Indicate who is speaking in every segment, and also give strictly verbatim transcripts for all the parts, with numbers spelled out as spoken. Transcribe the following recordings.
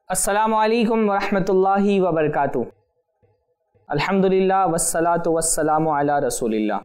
Speaker 1: السلام علیکم ورحمۃ اللہ وبرکاتہ۔ الحمدللہ والصلاۃ والسلام علی رسول اللہ۔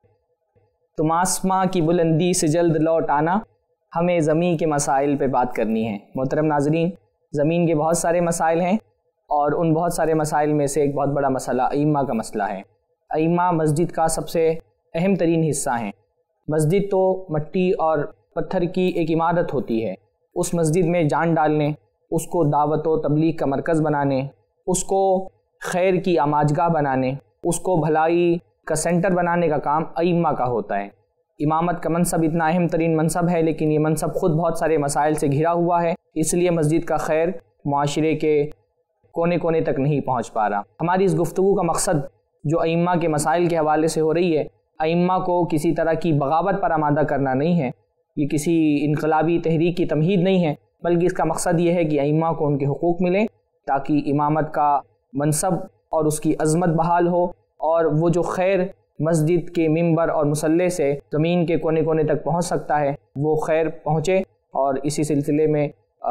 Speaker 1: تم آسماں کی بلندی سے جلد لوٹ آنا، ہمیں زمین کے مسائل پہ بات کرنی ہے۔ محترم ناظرین، زمین کے بہت سارے مسائل ہیں اور ان بہت سارے مسائل میں سے ایک بہت بڑا مسئلہ ائمہ کا مسئلہ ہے۔ ائمہ مسجد کا سب سے اہم ترین حصہ ہیں۔ مسجد تو مٹی اور پتھر کی ایک عمارت ہوتی ہے، اس مسجد میں جان ڈالنے، اس کو دعوت و تبلیغ کا مرکز بنانے، اس کو خیر کی آماجگاہ بنانے، اس کو بھلائی کا سینٹر بنانے کا کام ائمہ کا ہوتا ہے۔ امامت کا منصب اتنا اہم ترین منصب ہے، لیکن یہ منصب خود بہت سارے مسائل سے گھرا ہوا ہے، اس لیے مسجد کا خیر معاشرے کے کونے کونے تک نہیں پہنچ پا رہا۔ ہماری اس گفتگو کا مقصد جو ائمہ کے مسائل کے حوالے سے ہو رہی ہے، ائمہ کو کسی طرح کی بغاوت پر آمادہ کرنا نہیں ہے، یہ کسی انقلابی تحریک کی تمہید نہیں ہے، بلکہ اس کا مقصد یہ ہے کہ ائمہ کو ان کے حقوق ملیں تاکہ امامت کا منصب اور اس کی عظمت بحال ہو، اور وہ جو خیر مسجد کے ممبر اور مصلی سے زمین کے کونے کونے تک پہنچ سکتا ہے وہ خیر پہنچے۔ اور اسی سلسلے میں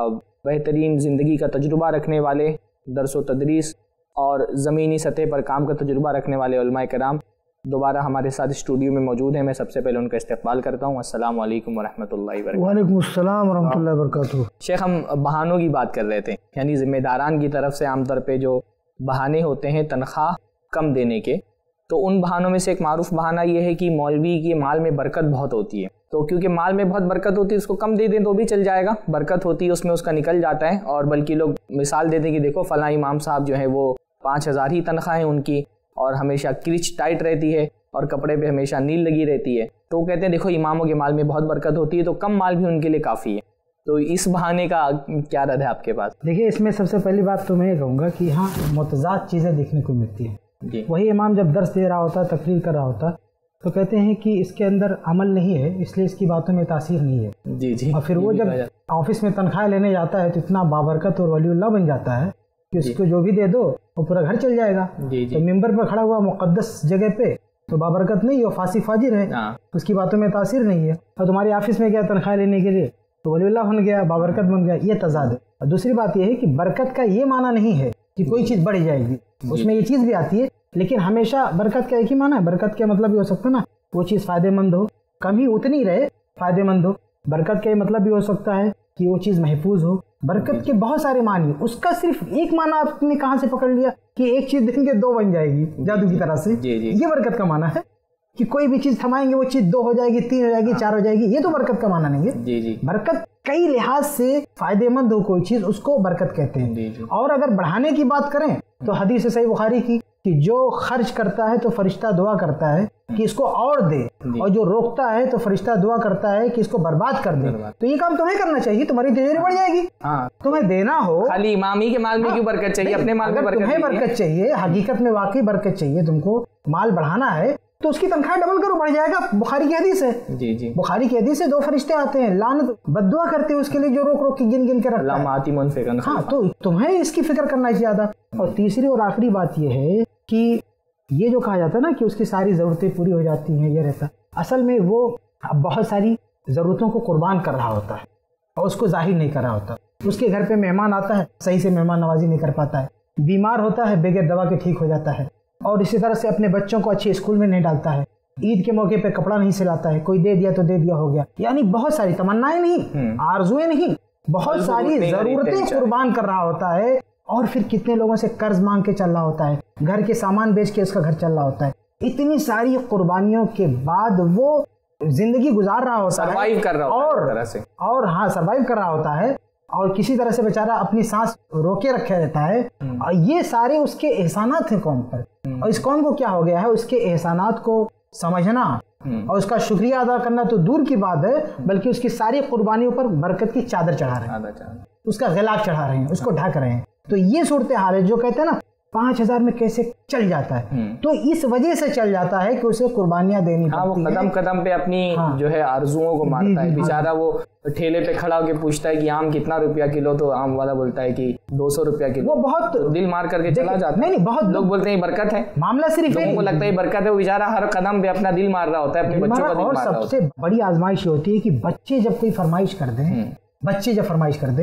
Speaker 1: بہترین زندگی کا تجربہ رکھنے والے، درس و تدریس اور زمینی سطح پر کام کا تجربہ رکھنے والے علماء کرام دوبارہ ہمارے ساتھ اسٹوڈیو میں موجود ہیں۔ میں سب سے پہلے ان کا استقبال کرتا ہوں۔ السلام علیکم ورحمۃ اللہ وبرکاتہ۔
Speaker 2: وعلیکم السلام ورحمۃ اللہ وبرکاتہ۔
Speaker 1: شیخ، ہم بہانوں کی بات کر رہے تھے، یعنی ذمہ داران کی طرف سے عام طور پہ جو بہانے ہوتے ہیں تنخواہ کم دینے کے، تو ان بہانوں میں سے ایک معروف بہانہ یہ ہے کہ مولوی کے مال میں برکت بہت ہوتی ہے، تو کیونکہ مال میں بہت برکت ہوتی ہے اس کو کم دے دیں تو بھی چل جائے گا، برکت ہوتی ہے اس میں، اس کا نکل جاتا ہے۔ اور بلکہ لوگ مثال دیتے ہیں کہ دیکھو فلاں امام صاحب جو ہیں وہ پانچ ہزار ہی تنخواہ ہیں ان کی، اور ہمیشہ کرچ ٹائٹ رہتی ہے اور کپڑے پہ ہمیشہ نیل لگی رہتی ہے، تو وہ کہتے ہیں دیکھو اماموں کے مال میں بہت برکت ہوتی ہے تو کم مال بھی ان کے لیے کافی ہے۔ تو اس بہانے کا کیا رد ہے آپ کے پاس؟
Speaker 2: دیکھیے، اس میں سب سے پہلی بات تو میں یہ کہوں گا کہ ہاں متضاد چیزیں دیکھنے کو ملتی ہیں۔
Speaker 1: جی،
Speaker 2: وہی امام جب درس دے رہا ہوتا، تقریر کر رہا ہوتا، تو کہتے ہیں کہ اس کے اندر عمل نہیں ہے، اس لیے اس کی باتوں میں تاثیر نہیں ہے۔
Speaker 1: جی جی
Speaker 2: اور پھر وہ جب آفس میں تنخواہ لینے جاتا ہے تو اتنا بابرکت اور ولی اللہ بن جاتا ہے کہ اس کو جو بھی دے دو وہ پورا گھر چل جائے گا۔
Speaker 1: جی جی
Speaker 2: تو ممبر پر کھڑا ہوا مقدس جگہ پہ تو بابرکت نہیں ہے، وہ فاسق فاجر ہے، اس کی باتوں میں تاثیر نہیں ہے۔ اور تمہاری آفس میں گیا تنخواہ لینے کے لیے تو ولی اللہ بن گیا، بابرکت بن گیا، یہ تضاد ہے۔ اور دوسری بات یہ ہے کہ برکت کا یہ معنی نہیں ہے کہ کوئی چیز بڑھ جائے گی، اس میں یہ چیز بھی آتی ہے، لیکن ہمیشہ برکت کا ایک ہی معنی ہے۔ برکت کا مطلب یہ ہو سکتا ہے نا وہ چیز فائدہ مند ہو، کم ہی اتنی رہے فائدہ مند ہو۔ برکت کا یہ مطلب بھی ہو سکتا ہے کہ وہ چیز محفوظ ہو۔ برکت کے بہت سارے معنی، اس کا صرف ایک معنی آپ نے کہاں سے پکڑ لیا کہ ایک چیز دیں گے دو بن جائے گی جادو کی طرح سے، یہ برکت کا معنی ہے کہ کوئی بھی چیز تھمائیں گے وہ چیز دو ہو جائے گی، تین ہو جائے گی، چار ہو جائے گی، یہ تو برکت کا معنی نہیں ہے۔
Speaker 1: جی جی
Speaker 2: برکت کئی لحاظ سے فائدہ مند ہو کوئی چیز، اس کو برکت کہتے ہیں۔ اور اگر بڑھانے کی بات کریں تو حدیث صحیح بخاری کی کہ جو خرچ کرتا ہے تو فرشتہ دعا کرتا ہے کہ اس کو اور دے، اور جو روکتا ہے تو فرشتہ دعا کرتا ہے کہ اس کو برباد کر دے۔ تو یہ کام تمہیں کرنا چاہیے، تمہاری تجاری بڑھ جائے گی۔ تمہیں دینا ہو،
Speaker 1: خالی امام ہی کے مال میں کیوں برکت چاہیے، اپنے مال میں برکت
Speaker 2: تمہیں برکت چاہیے، حقیقت میں واقعی برکت چاہیے، تم کو مال بڑھانا ہے تو اس کی تنخواہ ڈبل کرو، بڑھ جائے گا۔ بخاری کی حدیث ہے،
Speaker 1: جی جی
Speaker 2: بخاری کی حدیث ہے، دو فرشتے آتے ہیں لعنت بد دعا کرتے ہیں اس کے لیے جو روک روک کے گن گن کے رکھتا ہے۔ ہاں، تو تمہیں اس کی فکر کرنا ہے زیادہ۔ اور تیسری اور آخری بات یہ ہے کہ یہ جو کہا جاتا ہے نا کہ اس کی ساری ضرورتیں پوری ہو جاتی ہیں، یہ رہتا اصل میں وہ بہت ساری ضرورتوں کو قربان کر رہا ہوتا ہے اور اس کو ظاہر نہیں کر رہا ہوتا۔ اس کے گھر پہ مہمان آتا ہے، صحیح سے مہمان نوازی نہیں کر پاتا ہے، بیمار ہوتا ہے بغیر دوا کے ٹھیک ہو جاتا ہے، اور اسی طرح سے اپنے بچوں کو اچھے اسکول میں نہیں ڈالتا ہے، عید کے موقع پہ کپڑا نہیں سلاتا ہے، کوئی دے دیا تو دے دیا ہو گیا، یعنی بہت ساری تمنائیں نہیں، آرزویں نہیں، بہت ساری ضرورتیں قربان کر رہا ہوتا ہے۔ اور پھر کتنے لوگوں سے قرض مانگ کے چل رہا ہوتا ہے، گھر کے سامان بیچ کے اس کا گھر چل رہا ہوتا ہے۔ اتنی ساری قربانیوں کے بعد وہ زندگی گزار رہا ہوتا ہے،
Speaker 1: سروائیو کر رہا ہوتا ہے،
Speaker 2: اور ہاں سروائیو کر رہا ہوتا ہے، اور کسی طرح سے بیچارہ اپنی سانس روکے رکھے رہتا ہے۔ اور یہ سارے اس کے احسانات ہیں قوم پر، اور اس قوم کو کیا ہو گیا ہے، اس کے احسانات کو سمجھنا اور اس کا شکریہ ادا کرنا تو دور کی بات ہے، بلکہ اس کی ساری قربانیوں پر برکت کی چادر چڑھا رہے ہیں، اس کا غلاف چڑھا رہے ہیں، اس کو ڈھک رہے ہیں۔ تو یہ صورتحال ہے جو کہتے ہیں نا پانچ ہزار میں کیسے چل جاتا ہے، تو اس وجہ سے چل جاتا ہے کہ اسے قربانیاں دینی پڑتی ہیں۔
Speaker 1: وہ قدم قدم پہ اپنی جو ہے آرزوؤں کو مارتا ہے بیچارہ، وہ ٹھیلے پہ کھڑا ہو کے پوچھتا ہے کہ آم کتنا روپیہ کلو، تو آم والا بولتا ہے کہ دو سو روپیہ کلو، وہ بہت دل مار کر کے چلا جاتا ہے۔
Speaker 2: نہیں نہیں، بہت
Speaker 1: لوگ بولتے ہیں برکت ہے،
Speaker 2: معاملہ صرف
Speaker 1: لوگوں کو لگتا ہے برکت ہے، وہ بیچارہ ہر قدم پہ اپنا دل مار رہا ہوتا ہے، اپنے بچوں کا دل مار رہا ہوتا ہے۔
Speaker 2: اور سب سے بڑی آزمائش ہوتی ہے کہ بچے جب کوئی فرمائش کر دیں، بچے جب فرمائش کر دیں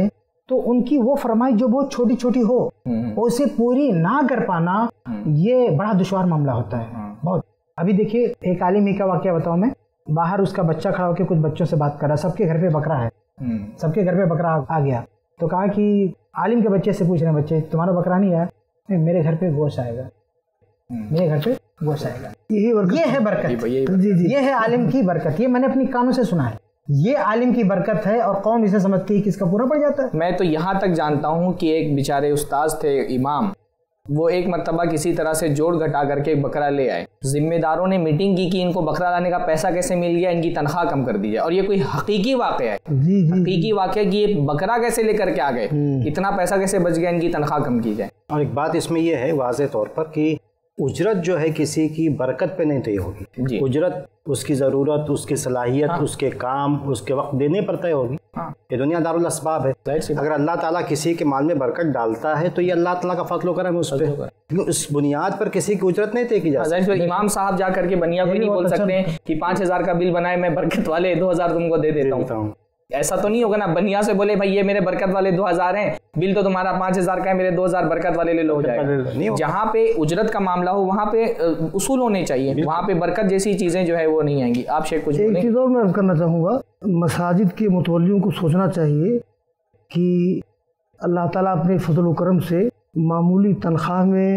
Speaker 2: تو ان کی وہ فرمائش جو بہت چھوٹی چھوٹی ہو اسے پوری نہ کر پانا یہ بڑا دشوار معاملہ ہوتا ہے بہت. ابھی دیکھیے ایک عالم ہی کا واقعہ بتاؤں میں. باہر اس کا بچہ کھڑا ہو کے کچھ بچوں سے بات کر رہا ہے, سب کے گھر پہ بکرا ہے, سب کے گھر پہ بکرا آ گیا, تو کہا کہ عالم کے بچے سے پوچھ رہے ہیں بچے تمہارا بکرا نہیں آیا, میرے گھر پہ گوشت آئے گا, میرے گھر پہ گوشت آئے گا. یہ ہے برکت, یہ ہے عالم کی برکت. یہ میں نے اپنی کانوں سے سنا ہے, یہ عالم کی برکت ہے اور قوم اسے سمجھتی ہے کہ اس کا پورا پڑ جاتا ہے.
Speaker 1: میں تو یہاں تک جانتا ہوں کہ ایک بیچارے استاذ تھے امام, وہ ایک مرتبہ کسی طرح سے جوڑ گھٹا کر کے بکرا لے آئے. ذمہ داروں نے میٹنگ کی کہ ان کو بکرا لانے کا پیسہ کیسے مل گیا, ان کی تنخواہ کم کر دی جائے. اور یہ کوئی حقیقی واقعہ ہے, حقیقی واقعہ کہ یہ بکرا کیسے لے کر کے آ گئے, اتنا پیسہ کیسے بچ گیا, ان کی تنخواہ کم کی جائے.
Speaker 3: اور ایک بات اس میں یہ ہے واضح طور پر کہ اجرت جو ہے کسی کی برکت پہ نہیں طے ہوگی. جی. اجرت اس کی ضرورت, اس کی صلاحیت, ہاں. اس کے کام, اس کے وقت دینے پر طے ہوگی. ہاں. یہ دنیا دار الاسباب ہے. اگر اللہ تعالیٰ کسی کے مال میں برکت ڈالتا ہے تو یہ اللہ تعالیٰ کا فضل و کرم ہے اس پہ, کیونکہ اس بنیاد پر کسی کی اجرت نہیں طے کی جا سکتی.
Speaker 1: امام صاحب جا کر کے بنیا کو نہیں بول سکتے کہ پانچ ہزار کا بل بنائے میں برکت والے دو ہزار تم کو دے دیتا ہوں. ایسا تو نہیں ہوگا نا, بنیا سے بولے بھائی یہ میرے برکت والے دو ہزار ہیں, بل تو تمہارا پانچ ہزار کا ہے, میرے دو ہزار برکت والے لے لو, ہو جائے گا. جہاں پہ اجرت کا معاملہ ہو وہاں پہ اصول ہونے چاہیے, وہاں پہ برکت جیسی چیزیں جو ہے وہ نہیں آئیں گی. آپ شیخ کچھ
Speaker 4: ایک چیز اور میں عرض کرنا چاہوں گا, مساجد کے متولیوں کو سوچنا چاہیے کہ اللہ تعالیٰ اپنے فضل و کرم سے معمولی تنخواہ میں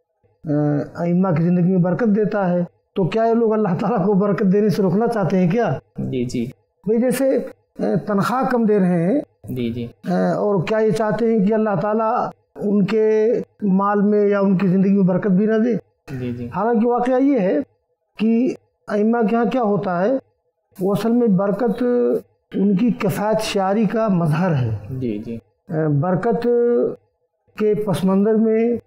Speaker 4: ائمہ کی زندگی میں برکت دیتا ہے, تو کیا یہ لوگ اللہ تعالیٰ کو برکت دینے سے روکنا چاہتے ہیں کیا؟
Speaker 1: جی جی
Speaker 4: بھائی جیسے تنخواہ کم دے رہے ہیں,
Speaker 1: جی جی
Speaker 4: اور کیا یہ چاہتے ہیں کہ اللہ تعالیٰ ان کے مال میں یا ان کی زندگی میں برکت بھی نہ دے؟
Speaker 1: جی جی
Speaker 4: حالانکہ واقعہ یہ ہے کہ ائمہ کے ہاں کیا ہوتا ہے, وہ اصل میں برکت ان کی کفایت شعاری کا مظہر ہے.
Speaker 1: جی جی
Speaker 4: برکت کے پس منظر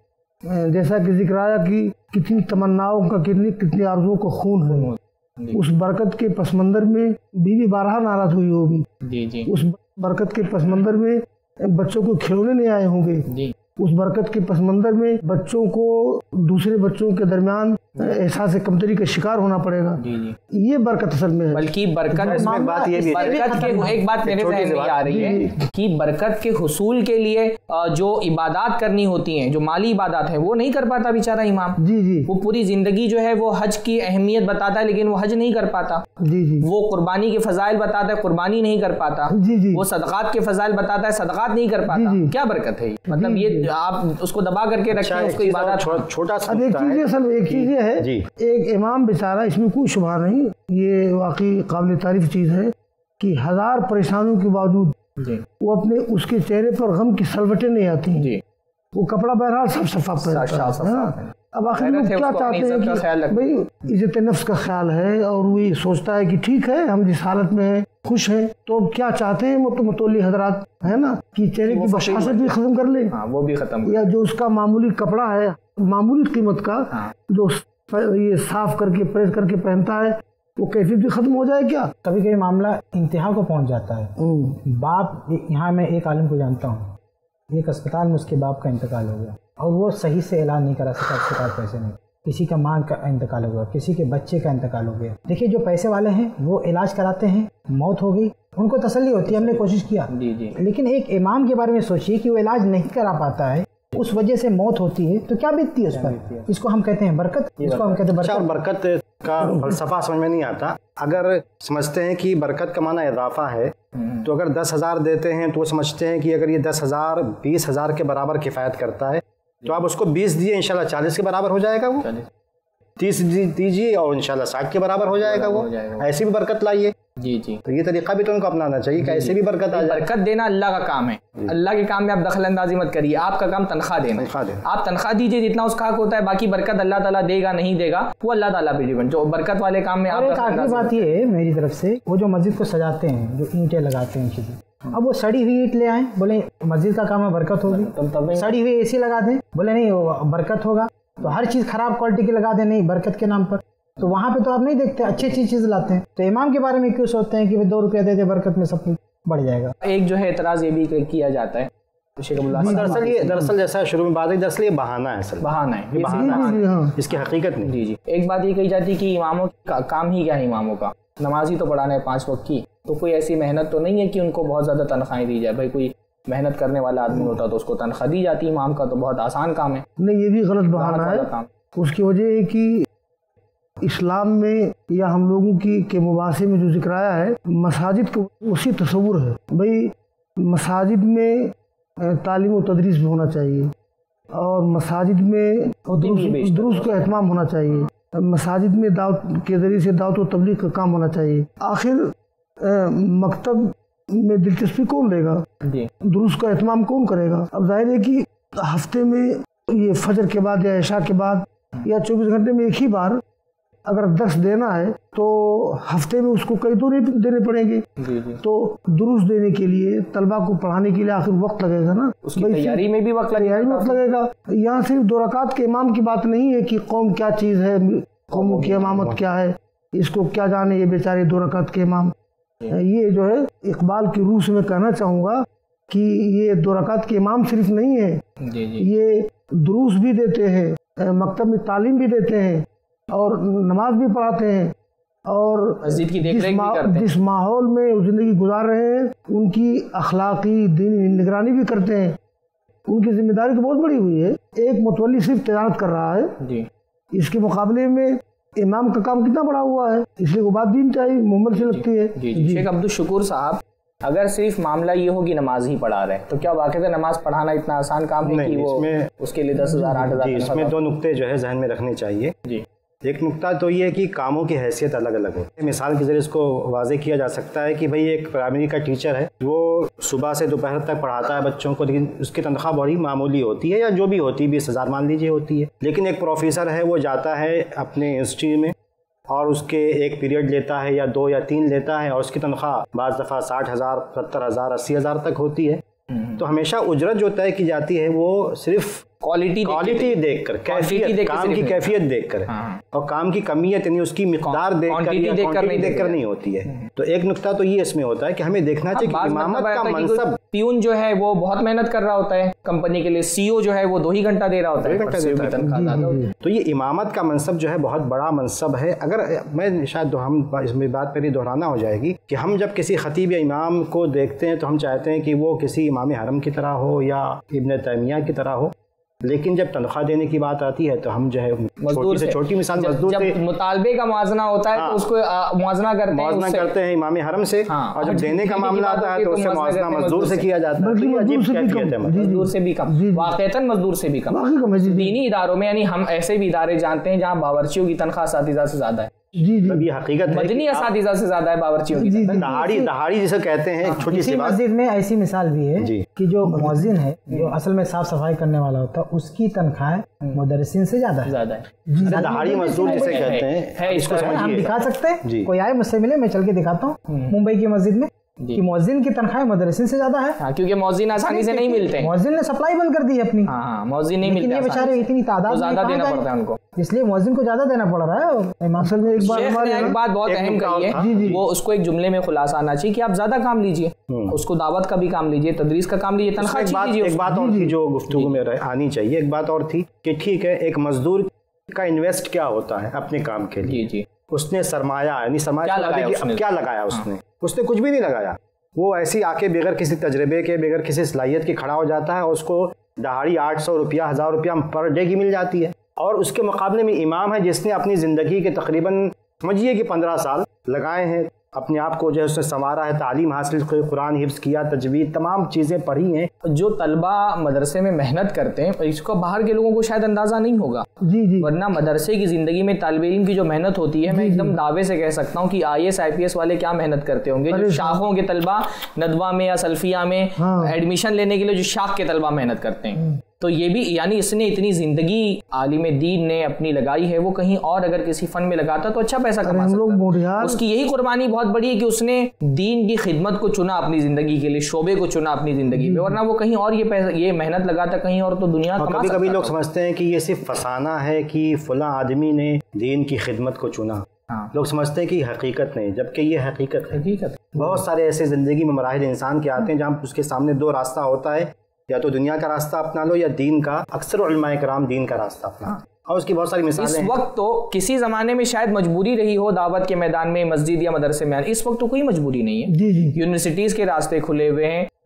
Speaker 4: میں جیسا کہ ذکر آیا کہ کتنی تمناؤں کا, کتنی کتنی آرزوؤں کا خون ہے, اس برکت کے پس منظر میں بیوی بارہا ناراض ہوئی ہوگی.
Speaker 1: جی جی
Speaker 4: اس برکت کے پس منظر میں بچوں کو کھلونے نہیں آئے ہوں گے.
Speaker 1: جی
Speaker 4: اس برکت کے پس منظر میں بچوں کو دوسرے بچوں کے درمیان احساس کمتری کا شکار ہونا پڑے گا.
Speaker 1: جی جی
Speaker 4: یہ برکت اصل میں ہے.
Speaker 1: بلکہ برکت بات یہ بھی برکت کے ایک بات میرے ذہن میں آ رہی ہے کہ برکت کے حصول کے لیے جو عبادات کرنی ہوتی ہیں, جو مالی عبادات ہیں, وہ نہیں کر پاتا بیچارہ امام.
Speaker 4: جی جی
Speaker 1: وہ پوری زندگی جو ہے وہ حج کی اہمیت بتاتا ہے لیکن وہ حج نہیں کر پاتا.
Speaker 4: جی جی
Speaker 1: وہ قربانی کے فضائل بتاتا ہے, قربانی نہیں کر پاتا.
Speaker 4: جی جی
Speaker 1: وہ صدقات کے فضائل بتاتا ہے, صدقات نہیں کر پاتا. کیا برکت ہے؟ مطلب یہ آپ اس کو دبا کر کے رکھیں, اس کو عبادت
Speaker 3: چھوٹا سا.
Speaker 4: اب ایک چیز اصل ایک چیز یہ ہے, ایک امام بیچارہ, اس میں کوئی شبہ نہیں, یہ واقعی قابل تعریف چیز ہے کہ ہزار پریشانیوں کے باوجود وہ اپنے اس کے چہرے پر غم کی سلوٹیں نہیں آتی. وہ کپڑا بہرحال سب صفا پہنتا ہے. اب آخر لوگ کیا چاہتے ہیں کہ بھائی عزت نفس کا خیال ہے, اور وہ سوچتا ہے کہ ٹھیک ہے ہم جس حالت میں ہیں خوش ہیں, تو کیا چاہتے ہیں متولی حضرات ہے نا کہ چہرے کی بشاشت بھی ختم کر لیں,
Speaker 1: وہ بھی ختم,
Speaker 4: یا جو اس کا معمولی کپڑا ہے معمولی قیمت کا جو یہ صاف کر کے پریس کر کے پہنتا ہے وہ کیفیت بھی ختم ہو جائے کیا؟
Speaker 2: کبھی کبھی معاملہ انتہا کو پہنچ جاتا ہے. باپ, یہاں میں ایک عالم کو جانتا ہوں, ایک اسپتال میں اس کے باپ کا انتقال ہو گیا اور وہ صحیح سے علاج نہیں کرا سکا, اس کے پاس پیسے نہیں. کسی کا ماں کا انتقال ہو گیا, کسی کے بچے کا انتقال ہو گیا. دیکھیے جو پیسے والے ہیں وہ علاج کراتے ہیں, موت ہو گئی ان کو تسلی ہوتی ہے ہم نے کوشش کیا.
Speaker 1: جی جی
Speaker 2: لیکن ایک امام کے بارے میں سوچیے کہ وہ علاج نہیں کرا پاتا ہے, اس وجہ سے موت ہوتی ہے, تو کیا بیتتی ہے اس پر؟ اس کو ہم کہتے ہیں برکت, اس کو ہم کہتے ہیں برکت.
Speaker 3: برکت کا فلسفہ سمجھ میں نہیں آتا. اگر سمجھتے ہیں کہ برکت کا معنی اضافہ ہے, تو اگر دس ہزار دیتے ہیں تو وہ سمجھتے ہیں کہ اگر یہ دس ہزار بیس ہزار کے برابر کفایت کرتا ہے, تو آپ اس کو بیس دیے انشاءاللہ چالیس کے برابر ہو جائے گا, وہ تیس دیجیے اور انشاءاللہ ساٹھ کے برابر ہو جائے گا. وہ ایسی بھی برکت لائیے.
Speaker 1: جی جی
Speaker 3: تو یہ طریقہ بھی تو ان کو اپنانا چاہیے کہ ایسے بھی برکت آ جائے.
Speaker 1: برکت دینا اللہ کا کام ہے, اللہ کے کام میں آپ دخل اندازی مت کریے. آپ کا کام تنخواہ دینا, آپ تنخواہ دیجیے جتنا اس کا حق ہوتا ہے, باقی برکت اللہ تعالیٰ دے گا نہیں دے گا وہ اللہ تعالیٰ پہ ڈیپینڈ. جو برکت والے کام میں آپ.
Speaker 2: ایک آخری بات یہ ہے میری طرف سے, وہ جو مسجد کو سجاتے ہیں, جو اینٹیں لگاتے ہیں, اب وہ سڑی ہوئی اینٹ لے آئیں, بولے مسجد کا کام ہے برکت ہوگی. سڑی ہوئی اے سی لگا دیں, بولے نہیں برکت ہوگا. تو ہر چیز خراب کوالٹی کی لگا دیں, نہیں برکت کے نام پر. تو وہاں پہ تو آپ نہیں دیکھتے, اچھی اچھی چیز لاتے ہیں. تو امام کے بارے میں کیوں سوچتے ہیں کہ دو روپیہ دے دے برکت میں سب کچھ بڑھ جائے گا؟
Speaker 1: ایک جو ہے اعتراض یہ بھی کیا جاتا ہے,
Speaker 3: دراصل یہ دراصل جیسا شروع میں بات ہے, دراصل یہ بہانہ ہے, اصل
Speaker 1: بہانہ ہے,
Speaker 3: یہ بہانہ ہے, اس کی حقیقت نہیں.
Speaker 1: جی جی ایک بات یہ کہی جاتی ہے کہ اماموں کا کام ہی کیا ہے, اماموں کا نماز ہی تو پڑھانا ہے پانچ وقت کی, تو کوئی ایسی محنت تو نہیں ہے کہ ان کو بہت زیادہ تنخواہیں دی جائے. بھائی کوئی محنت کرنے والا آدمی ہوتا تو اس کو تنخواہ دی جاتی، امام کا تو بہت آسان کام ہے.
Speaker 4: نہیں یہ بھی غلط بہانہ ہے. اس کی وجہ ہے کہ اسلام میں یا ہم لوگوں کی کے مباحثے میں جو ذکر آیا ہے، مساجد کو اسی تصور ہے. بھئی مساجد میں تعلیم و تدریس بھی ہونا چاہیے، اور مساجد میں درست کا اہتمام ہونا چاہیے، مساجد میں دعوت کے ذریعے سے دعوت و تبلیغ کا کام ہونا چاہیے. آخر مکتب میں دلچسپی کون لے گا؟ درست کا اہتمام کون کرے گا؟ اب ظاہر ہے کہ ہفتے میں یہ فجر کے بعد یا عشاء کے بعد یا چوبیس گھنٹے میں ایک ہی بار اگر درس دینا ہے تو ہفتے میں اس کو کئی دو دینے پڑیں گے. تو درست دینے کے لیے طلبہ کو پڑھانے کے لیے آخر وقت لگے گا نا،
Speaker 1: اس کی تیاری میں بھی وقت
Speaker 4: لگے گا. یہاں صرف دو رکعت کے امام کی بات نہیں ہے کہ قوم کیا چیز ہے، قوموں کی امامت کیا ہے، اس کو کیا جانے یہ بیچارے دو رکعت کے امام. یہ جو ہے اقبال کی روح سے میں کہنا چاہوں گا کہ یہ دو رکعت کے امام صرف نہیں ہے، یہ دروس بھی دیتے ہیں، مکتب میں تعلیم بھی دیتے ہیں، اور نماز بھی پڑھاتے ہیں، اور جس ماحول میں زندگی گزار رہے ہیں ان کی اخلاقی دینی نگرانی بھی کرتے ہیں. ان کی ذمہ داری تو بہت بڑی ہوئی ہے. ایک متولی صرف تجارت کر رہا ہے، اس کے مقابلے میں امام کا کام کتنا بڑا ہوا ہے، اس لیے وہ بات دین چاہیے محمد سے لگتی ہے.
Speaker 1: شیخ عبدالشکور صاحب، اگر صرف معاملہ یہ ہو کہ نماز ہی پڑھا رہے تو کیا واقعی نماز پڑھانا اتنا آسان کام ہے کہ وہ اس کے لیے دس ہزار آٹھ ہزار؟
Speaker 3: اس میں دو نقطے جو ہے ذہن میں رکھنے چاہیے. جی ایک نقطہ تو یہ ہے کہ کاموں کی حیثیت الگ الگ ہوتی ہے. مثال کے ذریعے اس کو واضح کیا جا سکتا ہے کہ بھئی ایک پرائمری کا ٹیچر ہے، وہ صبح سے دوپہر تک پڑھاتا ہے بچوں کو، لیکن اس کی تنخواہ بڑی معمولی ہوتی ہے، یا جو بھی ہوتی ہے بیس ہزار مان لیجیے ہوتی ہے. لیکن ایک پروفیسر ہے، وہ جاتا ہے اپنے انسٹیٹیوٹ میں اور اس کے ایک پیریڈ لیتا ہے یا دو یا تین لیتا ہے، اور اس کی تنخواہ بعض دفعہ ساٹھ ہزار ستر ہزار اسی ہزار تک ہوتی ہے. تو ہمیشہ اجرت جو طے کی جاتی ہے وہ صرف
Speaker 1: کوالٹی
Speaker 3: کوالٹی دیکھ کر، کیفیت، کام کی کیفیت دیکھ کر، اور کام کی کمیت یعنی اس کی مقدار دیکھ کر یا کوانٹٹی دیکھ کر نہیں ہوتی ہے. تو ایک نقطہ تو یہ اس میں ہوتا ہے کہ ہمیں دیکھنا چاہیے کہ امامت کا منصب،
Speaker 1: پیون جو ہے وہ بہت محنت کر رہا ہوتا ہے کمپنی کے لیے، سی او جو ہے وہ دو ہی گھنٹہ دے رہا ہوتا ہے.
Speaker 3: تو یہ امامت کا منصب جو ہے بہت بڑا منصب ہے. اگر میں شاید ہم اس میں بات میری دہرانا ہو جائے گی کہ ہم جب کسی خطیب یا امام کو دیکھتے ہیں تو ہم چاہتے ہیں کہ وہ کسی امام حرم کی طرح ہو یا ابن تیمیہ کی طرح ہو، لیکن جب تنخواہ دینے کی بات آتی ہے تو ہم جو ہے چھوٹی سے چھوٹی مثال مزدور سے،
Speaker 1: جب مطالبے کا موازنہ ہوتا ہے تو اس کو موازنہ کرتے ہیں
Speaker 3: موازنہ کرتے ہیں امام حرم سے، اور جب دینے کا معاملہ آتا ہے تو اس سے موازنہ مزدور سے کیا جاتا ہے.
Speaker 1: مزدور سے بھی کم، واقعتاً مزدور سے بھی کم. دینی اداروں میں یعنی ہم ایسے بھی ادارے جانتے ہیں جہاں باورچیوں کی تنخواہ اساتذہ سے زیادہ ہے.
Speaker 3: جی جی یہ حقیقت ہے،
Speaker 1: مدنی اساتذہ سے زیادہ ہے باورچیوں کی.
Speaker 3: دہاڑی دہاڑی جسے کہتے ہیں. چھوٹی سی
Speaker 2: مسجد میں ایسی مثال بھی ہے کہ جو مؤذن ہے، جو اصل میں صاف صفائی کرنے والا ہوتا ہے، اس کی تنخواہ مدرسین سے زیادہ ہے.
Speaker 1: زیادہ ہے.
Speaker 3: دہاڑی مزدور جسے کہتے ہیں، اس کو
Speaker 2: ہم دکھا سکتے ہیں. کوئی آئے مجھ سے ملے، میں چل کے دکھاتا ہوں ممبئی کی مسجد میں کہ مؤذن کی تنخواہ مدرسین سے زیادہ ہے.
Speaker 1: ہاں کیونکہ مؤذن آسانی سے نہیں ملتے،
Speaker 2: مؤذن نے سپلائی بند کر دی ہے اپنی.
Speaker 1: ہاں مؤذن نہیں ملتے،
Speaker 2: یہ بیچارے اتنی تعداد میں
Speaker 1: زیادہ دینا پڑتا ہے ان کو،
Speaker 2: اس لیے مؤذن کو زیادہ دینا پڑ رہا ہے. اصل میں ایک
Speaker 1: بات بہت اہم کہی ہے، وہ اس کو ایک جملے میں خلاصہ آنا چاہیے کہ آپ زیادہ کام لیجئے، اس کو دعوت کا بھی کام لیجئے، تدریس کا کام لیجئے، تنخواہ لیجئے.
Speaker 3: ایک بات اور تھی جو گفتگو میں آنی چاہیے، ایک بات اور تھی کہ ٹھیک ہے ایک مزدور کا انویسٹ کیا ہوتا ہے اپنے کام کے لیے. جی اس نے سرمایہ یعنی سرمایہ کیا لگایا، اس نے اس نے کچھ بھی نہیں لگایا. وہ ایسی آ کے بغیر کسی تجربے کے، بغیر کسی صلاحیت کے کھڑا ہو جاتا ہے، اور اس کو دہاڑی آٹھ سو روپیہ ہزار روپیہ پر ڈے کی مل جاتی ہے. اور اس کے مقابلے میں امام ہے جس نے اپنی زندگی کے تقریباً سمجھیے کہ پندرہ سال لگائے ہیں، اپنے آپ کو جو ہے اس نے سنوارا ہے، تعلیم حاصل کی، قرآن حفظ کیا، تجوید، تمام چیزیں پڑھی ہیں.
Speaker 1: جو طلبہ مدرسے میں محنت کرتے ہیں اس کو باہر کے لوگوں کو شاید اندازہ نہیں ہوگا.
Speaker 4: جی جی
Speaker 1: ورنہ مدرسے کی زنندگی میں طالب علم کی جو محنت ہوتی ہے، میں ایک دم دعوے سے کہہ سکتا ہوں کہ I S I P S والے کیا محنت کرتے ہوں گے. جو شاخوں کے طلبہ ندوہ میں یا سلفیہ میں ایڈمیشن لینے کے لیے جو شاخ کے طلبہ محنت کرتے ہیں، تو یہ بھی یعنی اس نے اتنی زندگی عالم دین نے اپنی لگائی ہے، وہ کہیں اور اگر کسی فن میں لگاتا تو اچھا پیسہ کما سکتا. اس کی یہی قربانی بہت بڑی ہے کہ اس نے دین کی خدمت کو چنا اپنی زندگی کے لیے، شعبے کو چنا اپنی زندگی میں، ورنہ وہ کہیں اور یہ پیسہ یہ محنت لگاتا کہیں اور تو دنیا کما سکتا.
Speaker 3: کبھی کبھی لوگ سمجھتے ہیں کہ یہ صرف فسانہ ہے کہ فلاں آدمی نے دین کی خدمت کو چنا. لوگ سمجھتے ہیں کہ حقیقت نہیں، جبکہ یہ حقیقت حقیقت بہت سارے ایسے زندگی میں مراحل انسان کے آتے ہیں جہاں اس کے سامنے دو راستہ ہوتا ہے، یا تو دنیا کا راستہ اپنا لو یا دین کا. اکثر علماء کرام دین کا راستہ اپنا، اور اس کی بہت ساری مثالیں.
Speaker 1: اس وقت تو کسی زمانے میں شاید مجبوری رہی ہو دعوت کے میدان میں، مسجد یا مدرسے میں، اس وقت تو کوئی مجبوری نہیں ہے. یونیورسٹیز کے راستے کھلے ہوئے ہیں،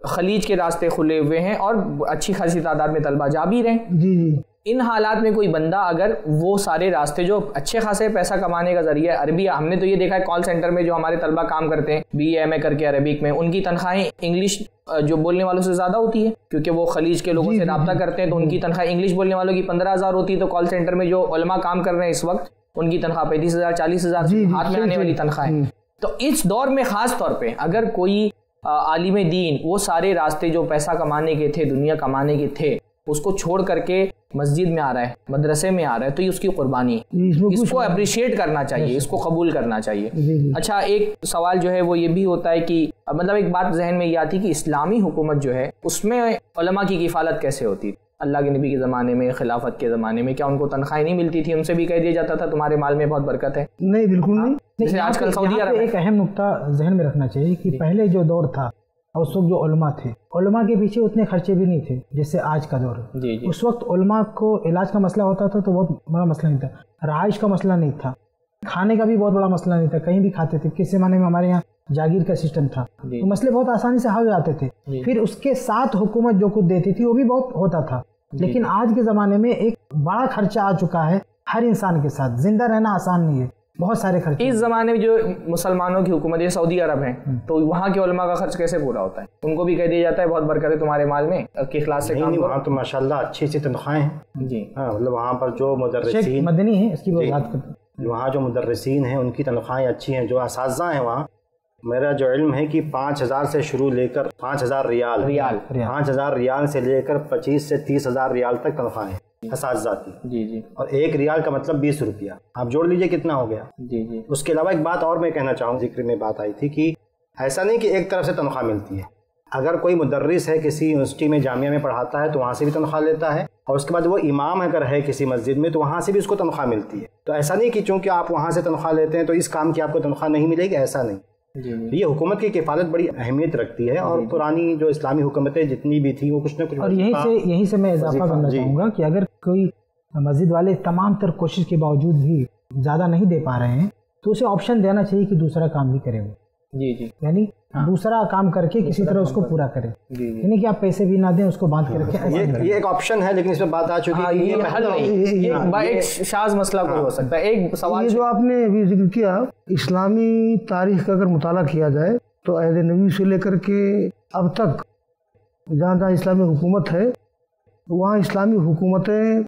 Speaker 1: خلیج کے راستے کھلے ہوئے ہیں اور اچھی خاصی تعداد میں طلبہ جا بھی رہے ہیں.
Speaker 4: جی جی
Speaker 1: ان حالات میں کوئی بندہ اگر وہ سارے راستے جو اچھے خاصے پیسہ کمانے کا ذریعہ ہے، عربی، ہم نے تو یہ دیکھا ہے کال سینٹر میں جو ہمارے طلبہ کام کرتے ہیں بی اے ایم اے کر کے عربک میں، ان کی تنخواہیں انگلش جو بولنے والوں سے زیادہ ہوتی ہے کیونکہ وہ خلیج کے لوگوں سے رابطہ کرتے ہیں، تو ان کی تنخواہ انگلش بولنے والوں کی پندرہ ہزار ہوتی ہے، تو کال سینٹر میں جو علماء کام کر رہے ہیں اس وقت ان کی تنخواہ پینتیس ہزار چالیس ہزار ہاتھ میں آنے والی تنخواہ ہے. تو اس دور میں خاص طور پہ اگر کوئی عالم دین وہ سارے راستے جو پیسہ کمانے کے تھے، دنیا کمانے کے تھے، اس کو چھوڑ کر کے مسجد میں آ رہا ہے، مدرسے میں آ رہا ہے، تو یہ اس کی قربانی، اس کو اپریشیٹ کرنا چاہیے، اس کو قبول کرنا چاہیے. اچھا، ایک سوال جو ہے وہ یہ بھی ہوتا ہے کہ مطلب ایک بات ذہن میں یہ آتی کہ اسلامی حکومت جو ہے اس میں علماء کی کفالت کیسے ہوتی تھی؟ اللہ کے نبی کے زمانے میں، خلافت کے زمانے میں کیا ان کو تنخواہیں نہیں ملتی تھی؟ ان سے بھی کہہ دیا جاتا تھا تمہارے مال میں بہت برکت ہے؟
Speaker 4: نہیں، بالکل نہیں.
Speaker 1: جیسے آج کل سعودی عرب
Speaker 2: ایک اہم نقطہ ذہن میں رکھنا چاہیے کہ پہلے جو دور تھا اور اس وقت جو علماء تھے، علماء کے پیچھے اتنے خرچے بھی نہیں تھے جیسے آج کا دور ہے.
Speaker 1: جی جی
Speaker 2: اس وقت علماء کو علاج کا مسئلہ ہوتا تھا تو بہت بڑا مسئلہ نہیں تھا، رہائش کا مسئلہ نہیں تھا، کھانے کا بھی بہت بڑا مسئلہ نہیں تھا، کہیں بھی کھاتے تھے. کس زمانے میں ہمارے یہاں جاگیر کا سسٹم تھا تو مسئلے بہت آسانی سے حل ہو جاتے تھے. پھر اس کے ساتھ حکومت جو کچھ دیتی تھی وہ بھی بہت ہوتا تھا. لیکن آج کے زمانے میں ایک بڑا خرچہ آ چکا ہے ہر انسان کے ساتھ، زندہ رہنا آسان نہیں ہے، بہت سارے خرچے. اس
Speaker 1: زمانے میں جو مسلمانوں کی حکومت ہے سعودی عرب ہے تو وہاں کے علماء کا خرچ کیسے پورا ہوتا ہے؟ ان کو بھی کہہ دیا جاتا ہے بہت برکت ہے تمہارے مال میں کہ اخلاص سے کام کرو.
Speaker 3: وہاں تو ماشاءاللہ اچھی سی تنخواہیں ہیں. جی ہاں، مطلب وہاں پر جو مدرسین
Speaker 2: مدنی ہیں اس کی بات کرتے ہیں،
Speaker 3: وہاں جو مدرسین ہیں ان کی تنخواہیں اچھی ہیں. جو اساتذہ ہیں وہاں، میرا جو علم ہے کہ پانچ ہزار سے شروع لے کر پانچ ہزار ریال
Speaker 1: ریال
Speaker 3: پانچ ہزار ریال سے لے کر پچیس سے تیس ہزار ریال تک تنخواہیں اساتذہ کی.
Speaker 1: جی جی
Speaker 3: اور ایک ریال کا مطلب بیس روپیہ، آپ جوڑ لیجئے کتنا ہو گیا.
Speaker 1: جی جی
Speaker 3: اس کے علاوہ ایک بات اور میں کہنا چاہوں، ذکر میں بات آئی تھی کہ ایسا نہیں کہ ایک طرف سے تنخواہ ملتی ہے. اگر کوئی مدرس ہے کسی یونیورسٹی میں، جامعہ میں پڑھاتا ہے تو وہاں سے بھی تنخواہ لیتا ہے، اور اس کے بعد وہ امام اگر ہے کسی مسجد میں تو وہاں سے بھی اس کو تنخواہ ملتی ہے. تو ایسا نہیں کہ چونکہ آپ وہاں سے تنخواہ لیتے ہیں تو اس کام کی آپ کو تنخواہ نہیں ملے گی، ایسا نہیں. یہ حکومت کی کفالت بڑی اہمیت رکھتی ہے، اور پرانی جو اسلامی حکومتیں جتنی بھی تھیں وہ کچھ نہ کچھ.
Speaker 2: اور یہیں سے یہیں سے میں اضافہ کرنا چاہوں گا کہ اگر کوئی مسجد والے تمام تر کوشش کے باوجود بھی زیادہ نہیں دے پا رہے ہیں تو اسے آپشن دینا چاہیے کہ دوسرا کام بھی کرے وہ.
Speaker 1: جی جی
Speaker 2: یعنی دوسرا کام کر کے کسی طرح اس کو پورا کرے، یعنی کہ آپ پیسے بھی نہ دیں، اس کو باندھ کے رکھیں.
Speaker 3: یہ ایک آپشن ہے، لیکن اس میں بات آ چکی ہے
Speaker 1: یہ حل نہیں، ایک شاذ مسئلہ کوئی ہو سکتا ہے. ایک سوال
Speaker 4: جو آپ نے ابھی ذکر کیا، اسلامی تاریخ کا اگر مطالعہ کیا جائے تو عہد نبی سے لے کر کے اب تک جہاں جہاں اسلامی حکومت ہے وہاں اسلامی حکومتیں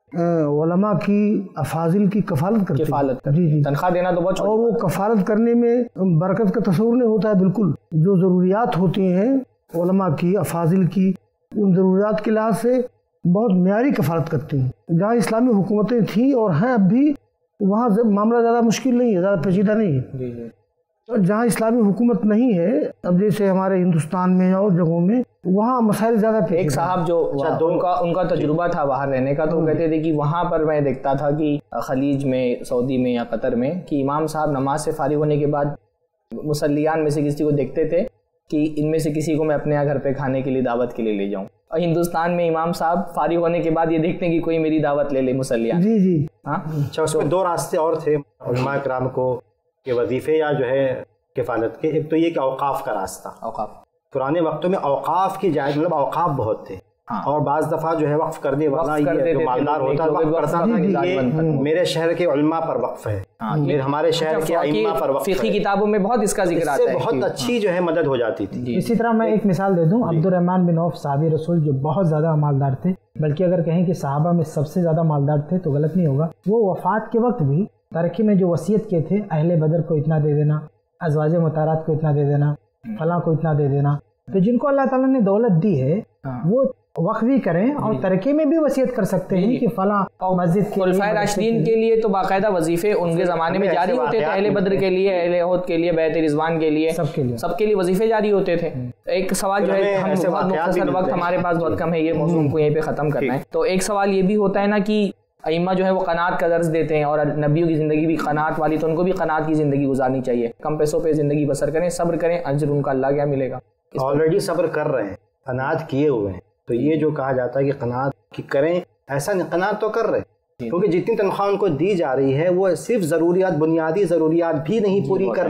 Speaker 4: علماء کی افاضل کی کفالت کرتی
Speaker 1: ہیں.
Speaker 4: جی جی
Speaker 1: تنخواہ دینا تو بہت،
Speaker 4: اور وہ کفالت کرنے میں برکت کا تصور نہیں ہوتا ہے. بالکل جو ضروریات ہوتی ہیں علماء کی، افاضل کی، ان ضروریات کے لحاظ سے بہت معیاری کفالت کرتی ہیں. جہاں اسلامی حکومتیں تھیں اور ہیں اب بھی وہاں معاملہ زیادہ مشکل نہیں ہے، زیادہ پیچیدہ نہیں ہے. اور جہاں اسلامی حکومت نہیں ہے، اب جیسے ہمارے ہندوستان میں اور جگہوں میں، وہاں مسائل زیادہ پیچیدہ.
Speaker 1: ایک صاحب جو ان کا ان کا تجربہ تھا باہر رہنے کا، تو وہ کہتے تھے کہ وہاں پر میں دیکھتا تھا کہ خلیج میں، سعودی میں یا قطر میں، کہ امام صاحب نماز سے فارغ ہونے کے بعد مصلیان میں سے کسی کو دیکھتے تھے کہ ان میں سے کسی کو میں اپنے گھر پہ کھانے کے لیے دعوت کے لیے لے جاؤں. اور ہندوستان میں امام صاحب فارغ ہونے کے بعد یہ دیکھتے ہیں کہ کوئی میری دعوت لے لے مصلیان.
Speaker 4: جی جی
Speaker 1: ہاں.
Speaker 3: اچھا، اس میں دو راستے اور تھے علماء کرام کو کہ وظیفے یا جو ہے کفالت کے. ایک تو یہ کہ اوقاف کا راستہ.
Speaker 1: اوقاف
Speaker 3: پرانے وقتوں میں اوقاف کی جائز، مطلب اوقاف بہت تھے، اور بعض دفعہ جو ہے وقف کر دے، ورنہ یہ جو مالدار ہوتا ہے وقف کرتا تھا کہ یہ میرے شہر کے علماء پر وقف ہے، ہمارے شہر کے ائمہ پر وقف ہے.
Speaker 1: فقہی کتابوں میں بہت اس کا ذکر آتا ہے،
Speaker 3: اس سے بہت اچھی جو ہے مدد ہو جاتی تھی.
Speaker 2: اسی طرح میں ایک مثال دے دوں، عبد الرحمن بن عوف صحابی رسول جو بہت زیادہ مالدار تھے، بلکہ اگر کہیں کہ صحابہ میں سب سے زیادہ مالدار تھے تو غلط نہیں ہوگا. وہ وفات کے وقت بھی ترکی میں جو وصیت کیے تھے، اہل بدر کو اتنا دے دینا، ازواج مطہرات کو اتنا دے دینا، فلاں کو اتنا دے دینا. تو جن کو اللہ تعالیٰ نے دولت دی ہے وہ وقف بھی کریں اور ترکے میں بھی وصیت کر سکتے ہیں کہ فلاں مسجد کے
Speaker 1: خلفائے راشدین کے لیے تو باقاعدہ وظیفے ان کے زمانے میں جاری ہوتے تھے. اہل بدر کے لیے، اہل احد کے لیے، بیعت رضوان کے لیے، سب کے لیے سب کے لیے وظیفے جاری ہوتے تھے. ایک سوال جو ہے، ہم مختصر وقت ہمارے پاس بہت کم ہے، یہ موضوع کو یہیں پہ ختم کرنا ہے. تو ایک سوال یہ بھی ہوتا ہے نا کہ ائمہ جو ہے وہ قناعت کا درس دیتے ہیں، اور نبیوں کی زندگی بھی قناعت والی، تو ان کو بھی قناعت کی زندگی گزارنی چاہیے. کم پیسوں پہ زندگی بسر کریں، صبر کریں، اجر ان کا اللہ کیا ملے گا.
Speaker 3: آلریڈی صبر کر رہے ہیں، قناعت کیے ہوئے ہیں. تو یہ جو کہا جاتا ہے کہ قناعت کی کریں، ایسا نہیں، قناعت تو کر رہے ہیں، کیونکہ جتنی تنخواہ ان کو دی جا رہی ہے وہ صرف ضروریات، بنیادی ضروریات بھی نہیں پوری کر رہی ہے.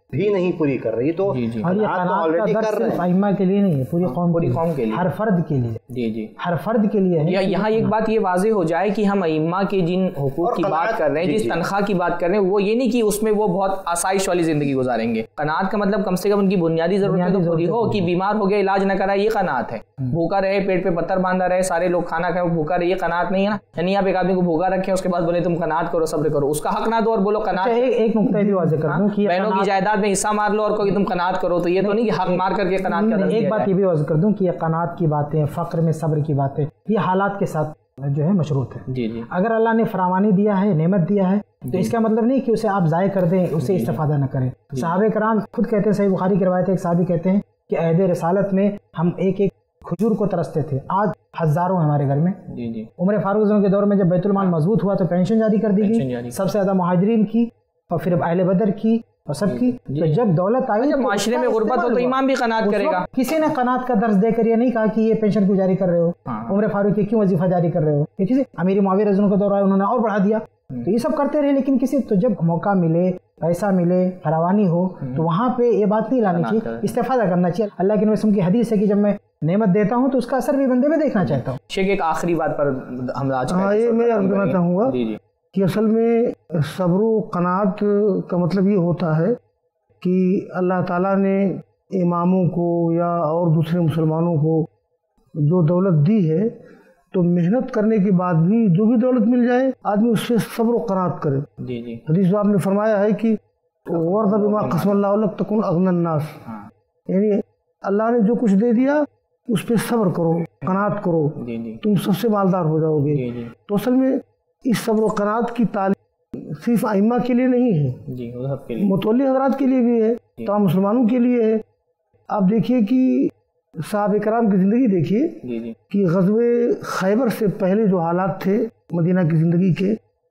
Speaker 3: بھی نہیں پوری کر رہی، تو
Speaker 2: آلریڈی کر رہے ہیں. ائمہ کے لیے نہیں ہے، پوری قوم
Speaker 1: پوری قوم کے لیے،
Speaker 2: ہر فرد کے لیے.
Speaker 1: جی جی
Speaker 2: ہر فرد کے لیے ہے.
Speaker 1: یہاں ایک بات یہ واضح ہو جائے کہ ہم ائمہ کے جن حقوق کی بات کر رہے ہیں، جس تنخواہ کی بات کر رہے ہیں، وہ یہ نہیں کہ اس میں وہ بہت آسائش والی زندگی گزاریں گے. قناعت کا مطلب کم سے کم ان کی بنیادی ضرورتیں تو پوری ہو، کہ بیمار ہو گئے علاج نہ کرائے، یہ قناعت ہے. بھوکا رہے، پیٹ پہ پتھر باندھا رہے، سارے لوگ کھانا کھائیں بھوکا رہے، یہ قناعت نہیں ہے نا. یعنی آپ ایک آدمی کو بھوکا رکھیں، اس کے بعد بولے تم قناعت کرو، صبر کرو، اس کا حق نہ دو اور بولو قناعت.
Speaker 2: ایک نقطہ بھی واضح کر دوں کہ
Speaker 1: بہنوں کی جائیداد میں حصہ مار لو اور کہ تم قناعت کرو، تو یہ تو نہیں کہ حق مار کر کے قناعت کرنا.
Speaker 2: ایک بات یہ بھی واضح کر دوں کہ یہ قناعت کی باتیں، فقر میں صبر کی باتیں، یہ حالات کے ساتھ جو ہے مشروط ہے.
Speaker 1: جی جی
Speaker 2: اگر اللہ نے فراوانی دیا ہے، نعمت دیا ہے، تو اس کا مطلب نہیں کہ اسے آپ ضائع کر دیں، اسے استفادہ نہ کریں. صحابہ کرام خود کہتے ہیں، صحیح بخاری کی روایت ہے، ایک صحابی کہتے ہیں کہ عہد رسالت میں ہم ایک ایک کھجور کو ترستے تھے، آج ہزاروں ہمارے گھر میں.
Speaker 1: جی جی
Speaker 2: عمر فاروق کے دور میں جب بیت المال مضبوط ہوا تو پینشن جاری کر دی گئی، سب سے زیادہ مہاجرین کی اور پھر اہل بدر کی اور سب کی. تو جب دولت آئی،
Speaker 1: جب معاشرے میں غربت ہو تو امام بھی قناعت کرے گا.
Speaker 2: کسی نے قناعت کا درس دے کر یہ نہیں کہا کہ یہ پینشن کیوں جاری کر رہے ہو، عمر فاروق کی کیوں وظیفہ جاری کر رہے ہو. کسی امیر معاویہ رضی اللہ عنہ کا دور آیا، انہوں نے اور بڑھا دیا. تو یہ سب کرتے رہے، لیکن کسی تو جب موقع ملے، پیسہ ملے، فراوانی ہو، تو وہاں پہ یہ بات نہیں لانی چاہیے، استفادہ کرنا چاہیے. اللہ کے نبی صلی اللہ علیہ وسلم کی حدیث ہے کہ جب میں نعمت دیتا ہوں تو اس کا اثر بھی بندے میں دیکھنا چاہتا ہوں.
Speaker 1: شیخ ایک آخری بات پر ہم آج
Speaker 4: یہ میں عرض کرنا چاہوں گا کہ اصل میں صبر و قناعت کا مطلب یہ ہوتا ہے کہ اللہ تعالیٰ نے اماموں کو یا اور دوسرے مسلمانوں کو جو دولت دی ہے، تو محنت کرنے کے بعد بھی جو بھی دولت مل جائے آدمی اس سے صبر و قناعت کرے.
Speaker 1: جی جی
Speaker 4: حدیث میں آپ نے فرمایا ہے کہ وَرْضَ بِمَا قَسَمَ اللَّهُ لَكَ تَكُنْ أَغْنَى النَّاسِ، یعنی اللہ نے جو کچھ دے دیا اس پہ صبر کرو، قناعت کرو، تم سب سے مالدار ہو جاؤ گے. تو اصل میں اس صبر و قناعت کی تعلیم صرف ائمہ کے لیے نہیں ہے، متولی حضرات کے لیے بھی ہے، تمام مسلمانوں کے لیے ہے. آپ دیکھیے کہ صحابہ کرام کی زندگی دیکھیے کہ غزوہ خیبر سے پہلے جو حالات تھے مدینہ کی زندگی کے،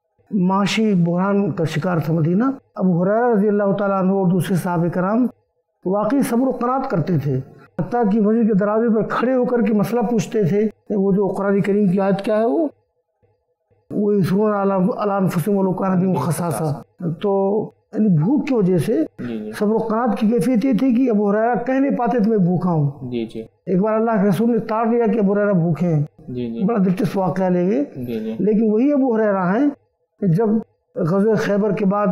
Speaker 4: معاشی بحران کا شکار تھا مدینہ. ابو ہریرہ رضی اللہ تعالیٰ عنہ اور دوسرے صحابہ کرام واقعی صبر و قناعت کرتے تھے، حتیٰ کہ مسجد کے دروازے پر کھڑے ہو کر کے مسئلہ پوچھتے تھے. وہ جو قرآن کریم کی آیت کیا ہے، وہ وہ یصبرون علی انفسہم ولو کان بہم خصاصہ. تو یعنی بھوک کی وجہ سے صبر و قناعت کی کیفیت یہ تھی کہ ابو ہریرہ کہہ نہیں پاتے تھے میں بھوکا ہوں.
Speaker 1: جی جی
Speaker 4: ایک بار اللہ کے رسول نے تاڑ دیا کہ ابو ہریرہ بھوکے ہیں.
Speaker 1: جی جی
Speaker 4: بڑا دلچسپ واقعہ لے گئے. لیکن وہی ابو ہریرہ ہیں جب غزوہ خیبر کے بعد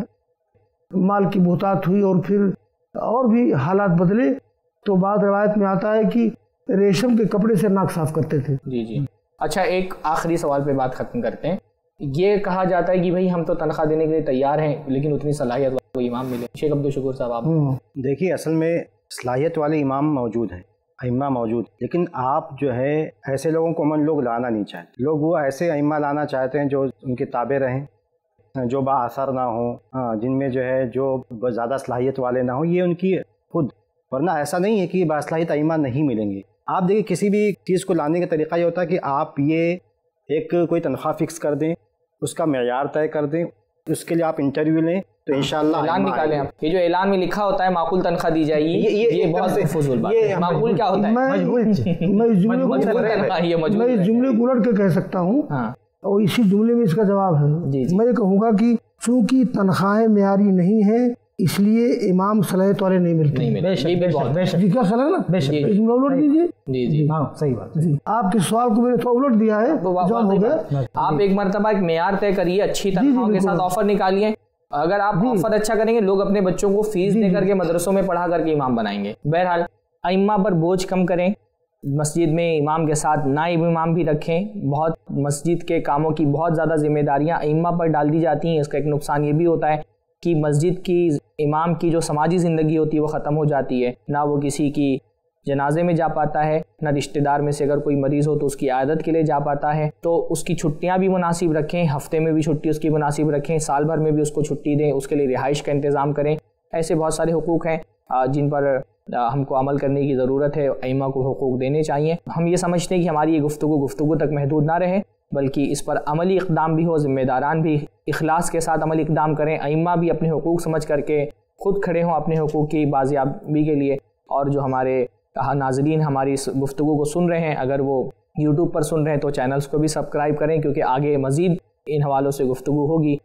Speaker 4: مال کی بہتات ہوئی اور پھر اور بھی حالات بدلے، تو بعد روایت میں آتا ہے کہ ریشم کے کپڑے سے ناک صاف کرتے تھے.
Speaker 1: جی جی اچھا، ایک آخری سوال پہ بات ختم کرتے ہیں. یہ کہا جاتا ہے کہ بھئی ہم تو تنخواہ دینے کے لیے تیار ہیں، لیکن اتنی صلاحیت والے امام ملے. شیخ عبدالشکور صاحب آپ
Speaker 3: دیکھیے، اصل میں صلاحیت والے امام موجود ہیں، ائمہ موجود، لیکن آپ جو ہے ایسے لوگوں کو عموماً لوگ لانا نہیں چاہتے. لوگ وہ ایسے ائمہ لانا چاہتے ہیں جو ان کے تابع رہیں، جو با اثر نہ ہوں، جن میں جو ہے جو زیادہ صلاحیت والے نہ ہوں، یہ ان کی خود. ورنہ ایسا نہیں ہے کہ باصلاحیت ائمہ نہیں ملیں گے. آپ دیکھیں کسی بھی چیز کو لانے کا طریقہ یہ ہوتا ہے کہ آپ یہ ایک کوئی تنخواہ فکس کر دیں، اس کا معیار طے کر دیں، اس کے لیے آپ انٹرویو لیں تو انشاءاللہ
Speaker 1: اعلان نکالیں. آپ یہ جو اعلان میں لکھا ہوتا ہے معقول تنخواہ دی جائے گی، یہ بہت فضول بات ہے. معقول کیا ہوتا ہے؟
Speaker 4: میں اس جملے کو الٹ کے کہہ سکتا ہوں اور اسی جملے میں اس کا جواب ہے. میں یہ کہوں گا کہ چونکہ تنخواہیں معیاری نہیں ہیں اس لیے امام صلاحیت والے نہیں ملتے. جی کیا خیال ہے نا؟ بے شک الٹ دیجیے. جی جی ہاں صحیح بات. جی آپ کے سوال کو میں نے تھوڑا الٹ دیا ہے، جواب ہو گیا.
Speaker 1: آپ ایک مرتبہ ایک معیار طے کریے، اچھی تنخواہوں کے ساتھ آفر نکالیے. اگر آپ آفر اچھا کریں گے، لوگ اپنے بچوں کو فیس دے کر کے مدرسوں میں پڑھا کر کے امام بنائیں گے. بہرحال ائمہ پر بوجھ کم کریں، مسجد میں امام کے ساتھ نائب امام بھی رکھیں. بہت مسجد کے کاموں کی بہت زیادہ ذمہ داریاں ائمہ پر ڈال دی جاتی ہیں. اس کا ایک نقصان یہ بھی ہوتا ہے کہ مسجد کی امام کی جو سماجی زندگی ہوتی ہے وہ ختم ہو جاتی ہے. نہ وہ کسی کی جنازے میں جا پاتا ہے، نہ رشتہ دار میں سے اگر کوئی مریض ہو تو اس کی عیادت کے لیے جا پاتا ہے. تو اس کی چھٹیاں بھی مناسب رکھیں، ہفتے میں بھی چھٹی اس کی مناسب رکھیں، سال بھر میں بھی اس کو چھٹی دیں، اس کے لیے رہائش کا انتظام کریں. ایسے بہت سارے حقوق ہیں جن پر ہم کو عمل کرنے کی ضرورت ہے. ائمہ کو حقوق دینے چاہیے. ہم یہ سمجھتے ہیں کہ ہماری یہ گفتگو گفتگو تک محدود نہ رہے، بلکہ اس پر عملی اقدام بھی ہو. ذمہ داران بھی اخلاص کے ساتھ عملی اقدام کریں. ائمہ بھی اپنے حقوق سمجھ کر کے خود کھڑے ہوں اپنے حقوق کی بازیابی کے لیے. اور جو ہمارے ناظرین ہماری اس گفتگو کو سن رہے ہیں، اگر وہ یوٹیوب پر سن رہے ہیں تو چینلز کو بھی سبسکرائب کریں، کیونکہ آگے مزید ان حوالوں سے گفتگو ہوگی.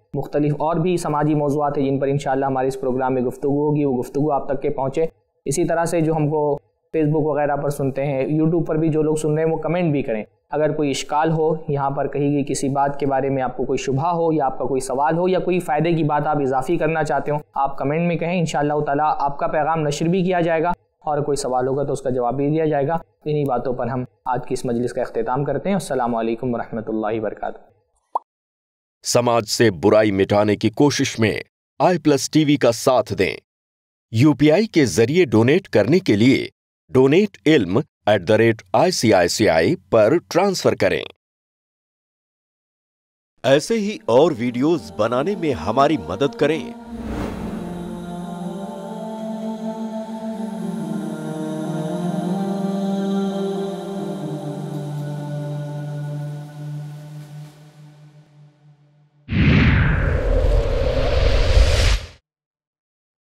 Speaker 1: مختلف اور بھی سماجی موضوعات ہیں جن پر انشاءاللہ ہمارے اس پروگرام میں گفتگو ہوگی، وہ گفتگو آپ تک کے پہنچے۔ اسی طرح سے جو ہم کو فیس بک وغیرہ پر سنتے ہیں، یوٹیوب پر بھی جو لوگ سن رہے ہیں وہ کمنٹ بھی کریں۔ اگر کوئی اشکال ہو یہاں پر کہی گئی کسی بات کے بارے میں، آپ کو کوئی شبہ ہو یا آپ کا کوئی سوال ہو یا کوئی فائدے کی بات آپ اضافی کرنا چاہتے ہو، آپ کمنٹ میں کہیں، انشاءاللہ تعالیٰ آپ کا پیغام نشر بھی کیا جائے گا اور کوئی سوال ہوگا تو اس کا جواب بھی دیا جائے گا۔ انہی باتوں پر ہم آج کی اس مجلس کا اختتام کرتے ہیں۔ السلام علیکم ورحمۃ اللہ وبرکاتہ۔
Speaker 5: سماج سے برائی مٹانے کی کوشش میں آئی پلس ٹی وی کا ساتھ دیں۔ یو پی آئی کے ذریعے ڈونیٹ کرنے کے لیے donate Alam at the rate I C I C I پر ٹرانسفر کریں۔ ایسے ہی اور ویڈیوز بنانے میں ہماری مدد کریں۔